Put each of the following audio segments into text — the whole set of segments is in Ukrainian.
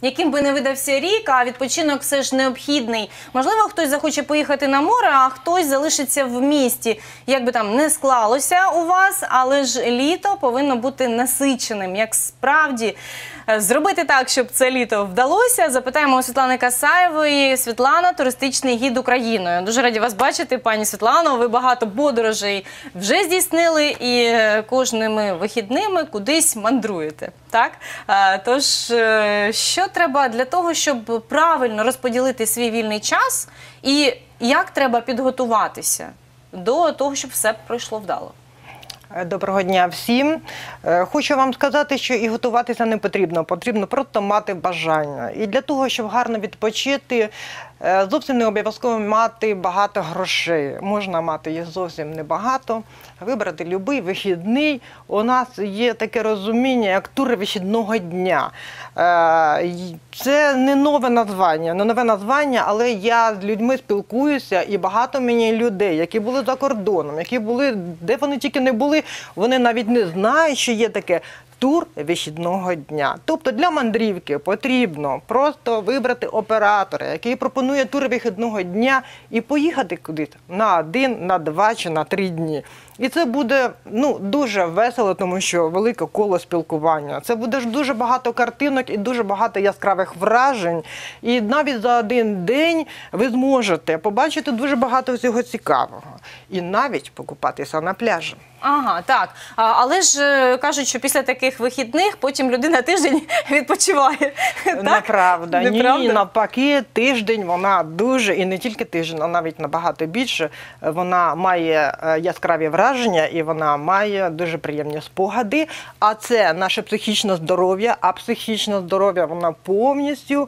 яким би не видався рік, а відпочинок все ж необхідний. Можливо, хтось захоче поїхати на море, а хтось залишиться в місті. Як би там не склалося у вас, але ж літо повинно бути насиченим. Як справді зробити так, щоб це літо вдалося? Запитаємо у Світлани Касаєвої. Світлана – туристичний гід Україною. Дуже раді вас бачити, пані Світлано. Ви багато подорожей вже здійснили і кожними вихідними кудись мандруєте. Так? Тож, що треба для того, щоб правильно розподілити свій вільний час і як треба підготуватися до того, щоб все пройшло вдало? Доброго дня всім. Хочу вам сказати, що і готуватися не потрібно. Потрібно просто мати бажання. І для того, щоб гарно відпочити, зовсім не обов'язково мати багато грошей. Можна мати їх зовсім небагато, вибрати будь-який вихідний. У нас є таке розуміння, як тур вихідного дня. Це не нове названня, але я з людьми спілкуюся, і багато мені людей, які були за кордоном, які були, де вони тільки не були, вони навіть не знають, що є таке тур вихідного дня. Тобто для мандрівки потрібно просто вибрати оператора, який пропонує тур вихідного дня, і поїхати кудись на 1, на 2 чи на 3 дні. І це буде дуже весело, тому що велике коло спілкування. Це буде дуже багато картинок і дуже багато яскравих вражень. І навіть за один день ви зможете побачити дуже багато всього цікавого. І навіть покупатися на пляжі. Ага, так. Але ж кажуть, що після таких вихідних потім людина тиждень відпочиває. Неправда. Ні, навпаки, тиждень вона дуже, і не тільки тиждень, а навіть набагато більше, вона має яскраві враження і вона має дуже приємні спогади. А це наше психічне здоров'я, а психічне здоров'я вона повністю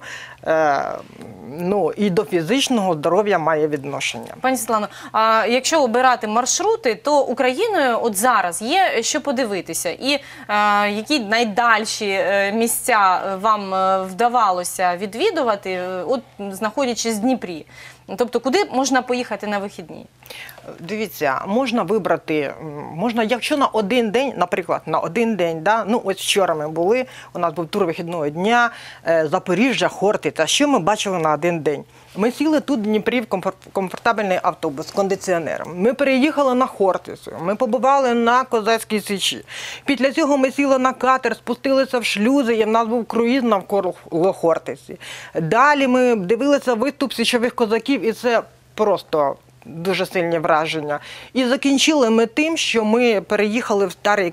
і до фізичного здоров'я має відношення. Пані Світлано, а якщо обирати маршрути, то Україною от зараз є що подивитися? І які найдальші місця вам вдавалося відвідувати, от знаходячись в Дніпрі? Тобто, куди можна поїхати на вихідні? Дивіться, можна вибрати, якщо на один день, наприклад, на один день, ось вчора ми були, у нас був тур вихідного дня, Запоріжжя, Хортиця. Що ми бачили на один день? Ми сіли тут в Дніпрі в комфортабельний автобус з кондиціонером. Ми переїхали на Хортицю, ми побували на Козацькій Січі. Після цього ми сіли на катер, спустилися в шлюзи, і в нас був круїз навколо Хортиці. Далі ми дивилися виступ січових козаків, і це просто дуже сильні враження. І закінчили ми тим, що ми переїхали в старий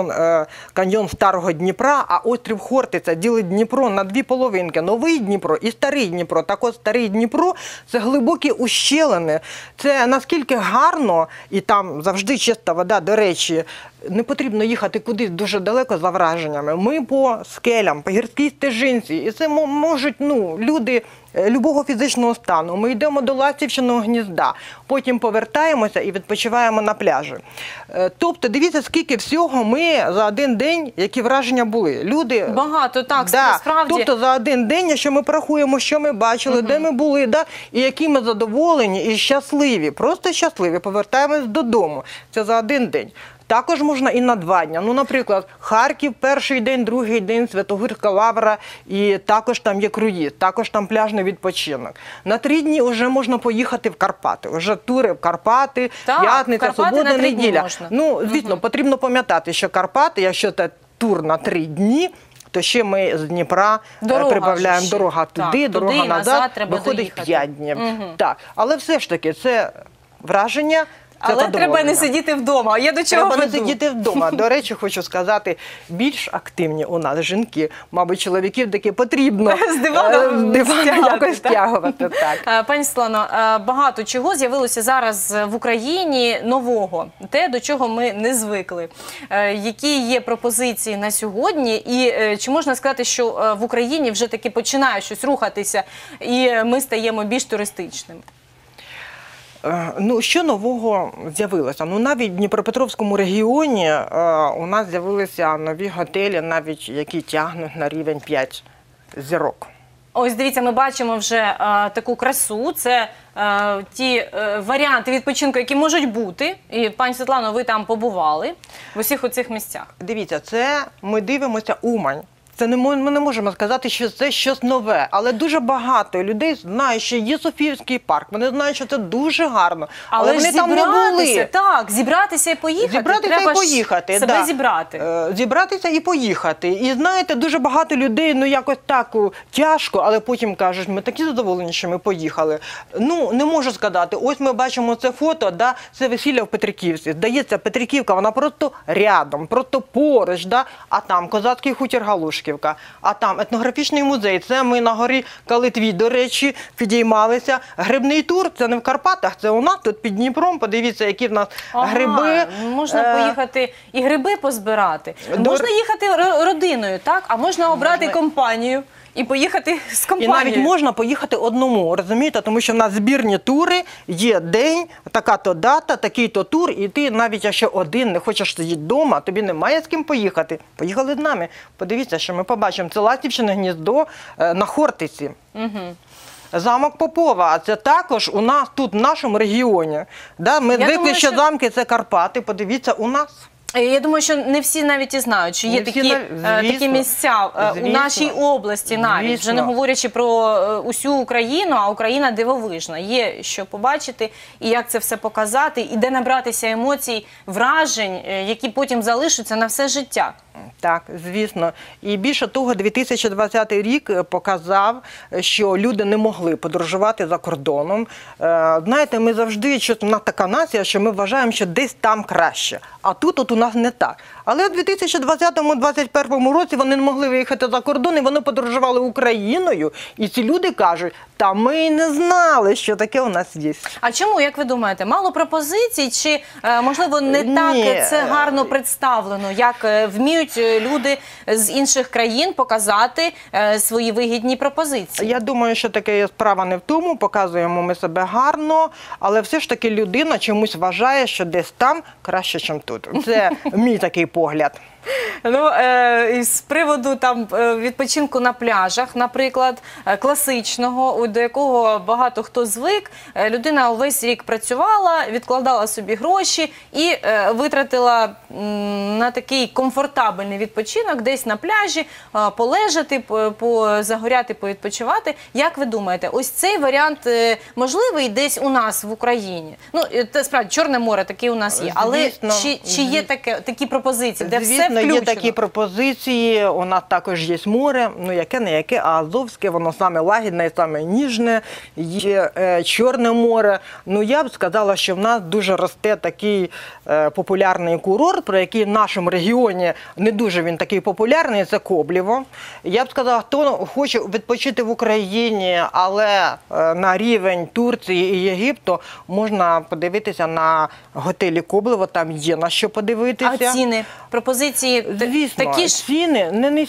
каньйон Старого Дніпра, а острів Хортиця ділить Дніпро на дві половинки. Новий Дніпро і Старий Дніпро. Так от Старий Дніпро – це глибокі ущелини. Це наскільки гарно, і там завжди чиста вода, до речі, не потрібно їхати кудись дуже далеко за враженнями. Ми по скелям, по гірській стежинці. І це можуть люди любого фізичного стану. Ми йдемо до Ластівщиного гнізда, потім повертаємося і відпочиваємо на пляжі. Тобто, дивіться, скільки всього ми за один день, які враження були. Люди... Багато, так, справді. Тобто за один день, якщо ми порахуємо, що ми бачили, де ми були, і які ми задоволені і щасливі, просто щасливі, повертаємось додому. Це за один день. Також можна і на 2 дні. Наприклад, Харків перший день, другий день, Святогірська Лавра, і також там є круїз, також там пляжний відпочинок. На 3 дні вже можна поїхати в Карпати. Вже тури в Карпати, п'ятниця, субота, неділя. Звісно, потрібно пам'ятати, що Карпати, якщо це тур на 3 дні, то ще ми з Дніпра прибавляємо дорога туди, дорога назад, виходить 5 днів. Так, але все ж таки це враження. Але треба не сидіти вдома. Я до чого веду? Треба не сидіти вдома. До речі, хочу сказати, більш активні у нас жінки. Мабуть, чоловіків таки потрібно з дивану якось стягувати. Пані Світлано, багато чого з'явилося зараз в Україні нового. Те, до чого ми не звикли. Які є пропозиції на сьогодні? І чи можна сказати, що в Україні вже таки починає щось рухатися і ми стаємо більш туристичними? Що нового з'явилося? Навіть в Дніпропетровському регіоні у нас з'явилися нові готелі, навіть які тягнуть на рівень 5 зірок. Ось дивіться, ми бачимо вже таку красу. Це ті варіанти відпочинку, які можуть бути. І, пані Світлано, ви там побували в усіх оцих місцях. Дивіться, це ми дивимося Умань. ми не можемо сказати, що це щось нове, але дуже багато людей знають, що є Софіївський парк, вони знають, що це дуже гарно, але вони там не були. Так, зібратися і поїхати. Зібратися Треба і поїхати, себе зібрати. Зібратися і поїхати. І знаєте, дуже багато людей, ну якось так тяжко, але потім кажуть, ми такі задоволені, що ми поїхали. Ну, не можу сказати, ось ми бачимо це фото, да, це весілля в Петриківці. Здається, Петриківка, вона просто рядом, просто поруч, да, а там козацький хутір Галушківка, а там етнографічний музей, це ми на горі Калитві, до речі, підіймалися. Грибний тур, це не в Карпатах, це у нас тут під Дніпром, подивіться, які в нас гриби. Можна поїхати і гриби позбирати. Можна їхати родиною, так? А можна обрати компанію і поїхати з І компанією. навіть можна поїхати одному, розумієте? Тому що в нас збірні тури, є день, така-то дата, такий-то тур, і ти навіть якщо один не хочеш сидіти вдома, тобі немає з ким поїхати. Поїхали з нами. Подивіться, що ми побачимо. Це Ластівщине гніздо на Хортиці. Замок Попова, це також у нас тут, в нашому регіоні. Да? Ми звикли, що замки – це Карпати, подивіться, у нас. Я думаю, що не всі навіть і знають, що є такі місця у нашій області навіть, вже не говорячи про усю Україну, а Україна дивовижна. Є що побачити і як це все показати, і де набратися емоцій, вражень, які потім залишаться на все життя. Так, звісно. І більше того, 2020 рік показав, що люди не могли подорожувати за кордоном. Знаєте, ми завжди, що в нас така нація, що ми вважаємо, що десь там краще. А тут у нас не так. Але в 2020-2021 році вони не могли виїхати за кордон, і вони подорожували Україною. І ці люди кажуть, та ми й не знали, що таке у нас є. А чому, як ви думаєте, мало пропозицій, чи, можливо, не так це гарно представлено, як вміють люди з інших країн показати свої вигідні пропозиції? Я думаю, що таке справа не в тому, показуємо ми себе гарно, але все ж таки людина чомусь вважає, що десь там краще, ніж тут. Це мій такий погляд. Ну, з приводу там відпочинку на пляжах, наприклад, класичного, до якого багато хто звик, людина увесь рік працювала, відкладала собі гроші і витратила на такий комфортабельний відпочинок десь на пляжі, полежати, позагоряти, повідпочивати. Як ви думаєте, ось цей варіант можливий десь у нас в Україні? Ну, справді, Чорне море таке у нас є, але чи є такі пропозиції, де все включено? Є такі пропозиції, у нас також є море, ну яке не яке, а Азовське, воно саме лагідне і саме ніжне, є Чорне море. Ну я б сказала, що в нас дуже росте такий популярний курорт, про який в нашому регіоні не дуже він такий популярний, це Коблєво. Я б сказала, хто хоче відпочити в Україні, але на рівень Турції і Єгипту, можна подивитися на готелі Коблєво, там є на що подивитися. А ціни, пропозиції Звісно, такі ж? ціни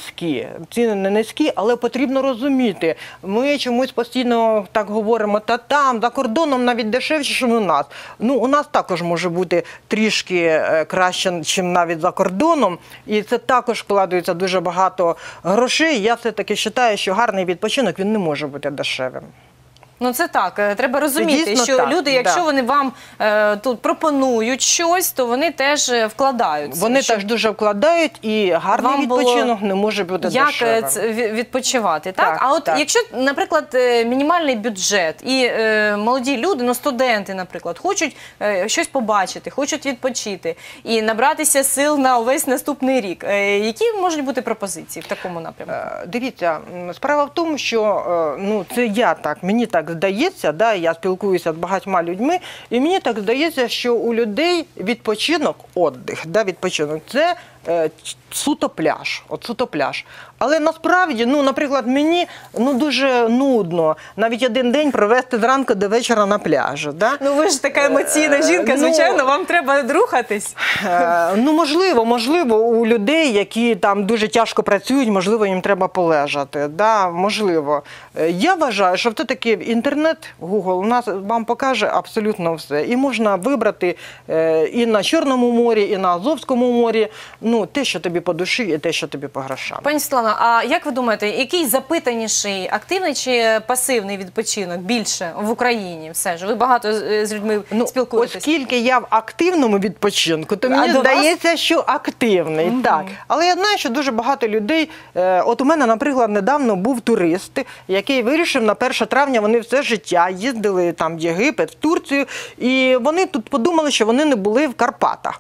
не низькі, але потрібно розуміти. Ми чомусь постійно так говоримо, та там, за кордоном навіть дешевше, ніж у нас. Ну, у нас також може бути трішки краще, ніж навіть за кордоном, і це також вкладається дуже багато грошей. Я все-таки вважаю, що гарний відпочинок, він не може бути дешевим. Ну це так, треба розуміти, що так, люди, якщо вони вам тут пропонують щось, то вони теж вкладаються. Вони теж дуже вкладають, і гарний відпочинок не може бути дешевим. Як відпочивати, так? А от якщо, наприклад, мінімальний бюджет і молоді люди, ну студенти, наприклад, хочуть щось побачити, хочуть відпочити і набратися сил на увесь наступний рік, які можуть бути пропозиції в такому напрямку? Дивіться, справа в тому, що ну, це мені так здається, да, я спілкуюся з багатьма людьми, і мені так здається, що у людей відпочинок, відпочинок – це суто пляж, суто пляж. Але насправді, ну, наприклад, мені дуже нудно навіть один день провести зранку до вечора на пляжі. Да? Ну, ви ж така емоційна жінка, звичайно, вам треба рухатись. Ну, можливо, у людей, які там дуже тяжко працюють, можливо, їм треба полежати. Да? Можливо. Я вважаю, що все-таки інтернет, Google, вам покаже абсолютно все. І можна вибрати і на Чорному морі, і на Азовському морі. ну, те, що тобі по душі і те, що тобі по грошам. Пані Світлано, а як ви думаєте, який запитаніший, активний чи пасивний відпочинок більше в Україні? Все ж, ви багато з людьми спілкуєтесь. Оскільки я в активному відпочинку, то мені здається, що активний, так. Але я знаю, що дуже багато людей, от у мене, наприклад, недавно був турист, який вирішив на 1 травня, вони все життя їздили там в Єгипет, в Турцію, і вони тут подумали, що вони не були в Карпатах.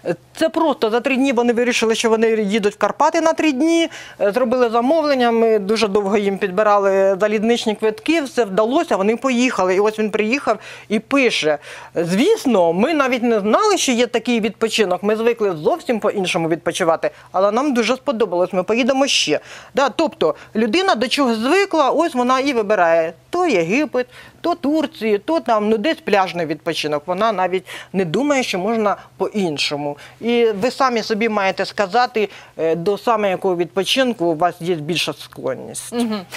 Це просто за 3 дні вони вирішили, що вони їдуть в Карпати на 3 дні, зробили замовлення, ми дуже довго їм підбирали залізничні квитки, все вдалося, вони поїхали. І ось він приїхав і пише: звісно, ми навіть не знали, що є такий відпочинок, ми звикли зовсім по-іншому відпочивати, але нам дуже сподобалось, ми поїдемо ще. Да, тобто людина до чогось звикла, ось вона і вибирає то Єгипет, то Турцію, то там, ну, десь пляжний відпочинок. Вона навіть не думає, що можна по-іншому. І ви самі собі маєте сказати, до саме якого відпочинку у вас є більша склонність.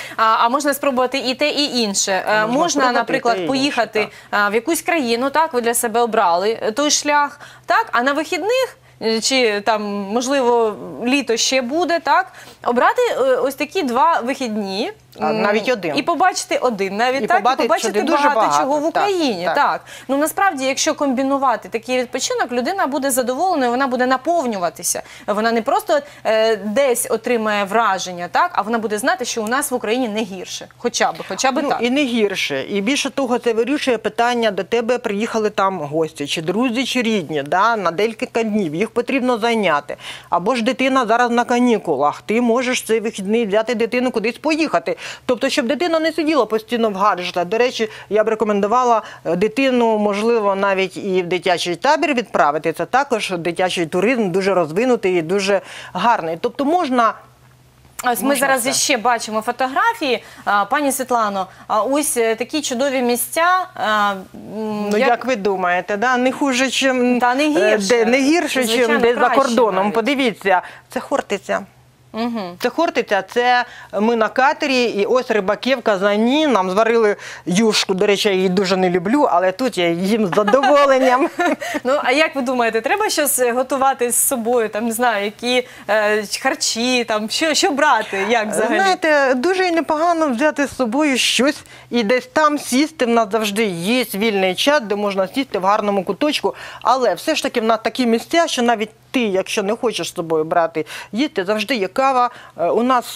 А можна спробувати і те, і інше. Можна, наприклад, поїхати в якусь країну, так, ви для себе обрали той шлях, так, а на вихідних, чи там, можливо, літо ще буде, так, обрати ось такі 2 вихідні. Навіть один. І побачити один, навіть і так, і побачити багато чого в Україні. Так. Ну, насправді, якщо комбінувати такий відпочинок, людина буде задоволеною, вона буде наповнюватися. Вона не просто десь отримає враження, так, а вона буде знати, що у нас в Україні не гірше. Хоча б так. І не гірше. І більше того, це вирішує питання, до тебе приїхали там гості, чи друзі, чи рідні, да, на декілька днів. Їх потрібно зайняти. Або ж дитина зараз на канікулах. Ти можеш цей вихідний взяти дитину кудись поїхати. Тобто, щоб дитина не сиділа постійно в гаджетах. До речі, я б рекомендувала дитину, можливо, навіть і в дитячий табір відправити. Це також дитячий туризм дуже розвинутий і дуже гарний. Тобто можна... Ось ми зараз ще бачимо фотографії. Пані Світлано, ось такі чудові місця. Ну, як ви думаєте, да? Не хуже, чим... Та не гірше. Не гірше, чим десь за кордоном. Навіть. Подивіться, це Хортиця. Це Хортиця, це ми на катері, і ось рибаки в Казані нам зварили юшку. До речі, я її дуже не люблю, але тут я їм з задоволенням. Ну, а як ви думаєте, треба щось готувати з собою, там, не знаю, які харчі, там, що брати, як взагалі? Знаєте, дуже непогано взяти з собою щось і десь там сісти. В нас завжди є вільний час, де можна сісти в гарному куточку, але все ж таки в нас такі місця, що навіть ти, якщо не хочеш з собою брати їсти, завжди є кава. У нас,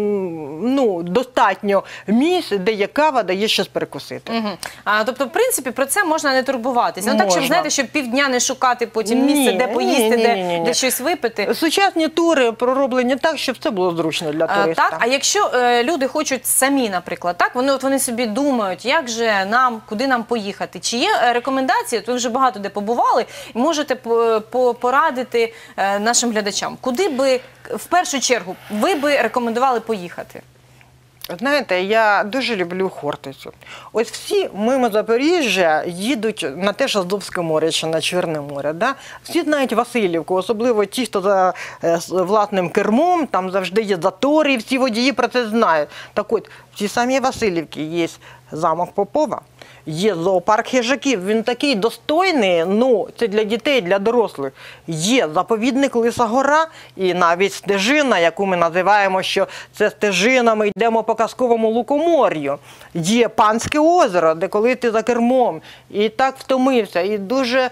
ну, достатньо місць, де є кава, де є щось перекусити. Тобто, в принципі, про це можна не турбуватися. Ну, так, щоб, знаєте, щоб півдня не шукати потім місце, де поїсти, де щось випити. Сучасні тури пророблені так, щоб це було зручно для туриста. Так, а якщо люди хочуть самі, наприклад, так, вони собі думають, як же нам, куди нам поїхати. Чи є рекомендації, ви вже багато де побували, можете порадити нашим глядачам, куди би, в першу чергу, ви би рекомендували поїхати? Знаєте, я дуже люблю Хортицю. Ось всі мимо Запоріжжя їдуть на те ж Азовське море чи на Чорне море. Да? Всі знають Василівку, особливо ті, хто за власним кермом, там завжди є затори, і всі водії про це знають. Так от, в цій самій Василівці є замок Попова, є зоопарк хижаків, він такий достойний, ну, це для дітей, для дорослих. Є заповідник Лиса Гора і навіть стежина, яку ми називаємо, що це стежина, ми йдемо по казковому лукомор'ю. Є Панське озеро, де коли ти за кермом і так втомився, і дуже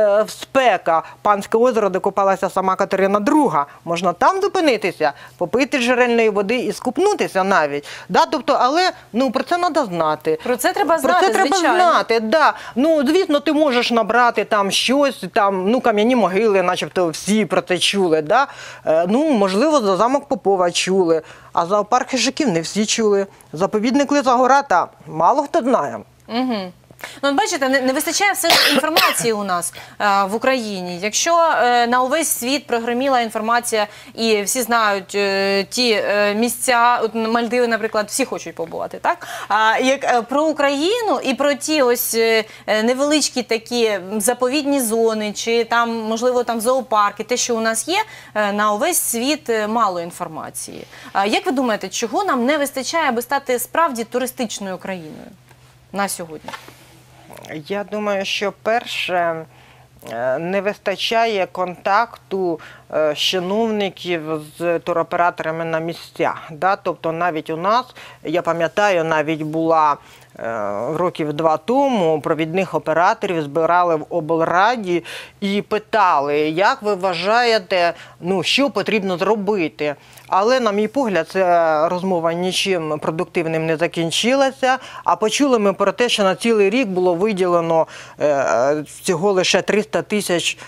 спека. Панське озеро, де купалася сама Катерина II. Можна там зупинитися, попити джерельної води і скупнутися навіть. Да? Тобто, але про це треба знати. Про це треба знати, звичайно. Знати, да. Ну, звісно, ти можеш набрати там щось, там, кам'яні могили, начебто всі про це чули, да? Ну, можливо, за замок Попова чули, а зоопарк хижаків не всі чули. Заповідник Лиса Гора, та мало хто знає. Ну, бачите, не вистачає все ж інформації у нас в Україні. Якщо на увесь світ прогреміла інформація і всі знають ті місця, от Мальдиви, наприклад, всі хочуть побувати, так? А як про Україну і про ті ось невеличкі такі заповідні зони, чи там, можливо, там зоопарки, те, що у нас є, на увесь світ мало інформації. Як ви думаєте, чого нам не вистачає, аби стати справді туристичною країною на сьогодні? Я думаю, що перше, не вистачає контакту з чиновників, з туроператорами на місцях. Да? Тобто навіть у нас, я пам'ятаю, навіть була років 2 тому провідних операторів збирали в облраді і питали, як ви вважаєте, що потрібно зробити. Але, на мій погляд, ця розмова нічим продуктивним не закінчилася, а почули ми про те, що на цілий рік було виділено всього лише 300 тисяч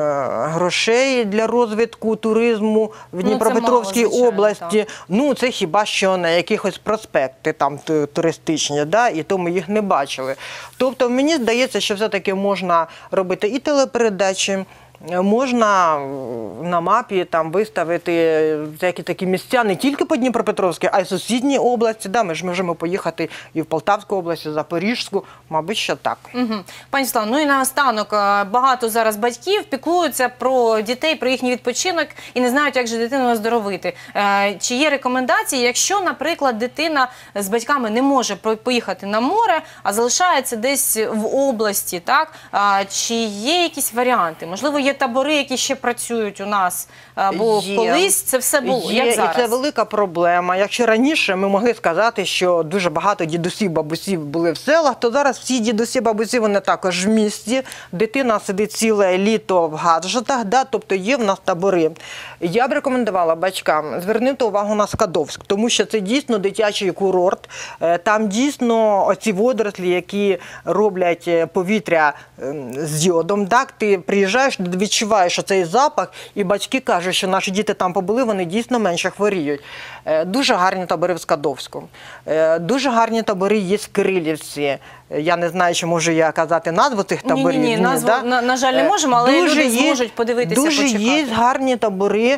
грошей для розвитку туризму в Дніпропетровській області. Це хіба що на якихось проспекти там туристичні, да? І то ми їх не бачили. Тобто мені здається, що все-таки можна робити і телепередачі, можна на мапі там виставити всякі такі місця не тільки по Дніпропетровській, а й сусідні області. Да, ми ж можемо поїхати і в Полтавську область, і в Запорізьку, мабуть, що так. Пані Світлано, і наостанок, багато зараз батьків піклуються про дітей, про їхній відпочинок і не знають, як же дитину оздоровити. Чи є рекомендації, якщо, наприклад, дитина з батьками не може поїхати на море, а залишається десь в області, так? Чи є якісь варіанти? Можливо, є табори, які ще працюють у нас, бо колись це все було. Як зараз? І це велика проблема. Якщо раніше ми могли сказати, що дуже багато дідусів, бабусів були в селах, то зараз всі дідусі, бабусі, вони також в місті. Дитина сидить ціле літо в гаджетах, да? Тобто є в нас табори. Я б рекомендувала батькам звернути увагу на Скадовськ, тому що це дійсно дитячий курорт. Там дійсно оці водорослі, які роблять повітря з йодом. Так? Ти приїжджаєш, відчуваєш оцей запах, і батьки кажуть, що наші діти там побули, вони дійсно менше хворіють. Дуже гарні табори в Скадовську. Дуже гарні табори є в Кирилівці. Я не знаю, чи можу я казати назву цих таборів. Ні, назву, на жаль, не можемо, але люди зможуть подивитися, почекати. Дуже є гарні табори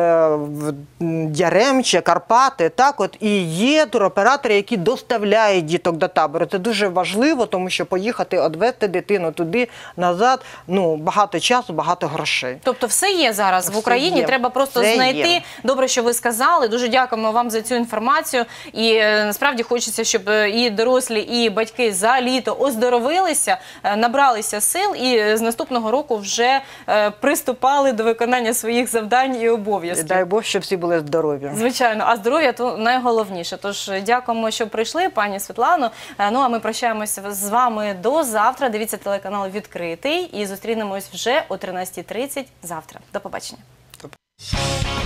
в Яремче, Карпати, так от, і є туроператори, які доставляють діток до табору. Це дуже важливо, тому що поїхати, відвезти дитину туди, назад, багато часу, багато грошей. Тобто все є зараз в Україні, треба просто знайти. Добре, що ви сказали. Дуже дякуємо вам за цю інформацію. І насправді хочеться, щоб і дорослі, і батьки за літо оздоровилися, набралися сил і з наступного року вже приступали до виконання своїх завдань і обов'язків. Дай Бог, щоб всі були здорові. Звичайно, а здоров'я – то найголовніше. Тож дякуємо, що прийшли, пані Світлано. Ну, а ми прощаємося з вами до завтра. Дивіться телеканал «Відкритий» і зустрінемось вже о 13:30 завтра. До побачення.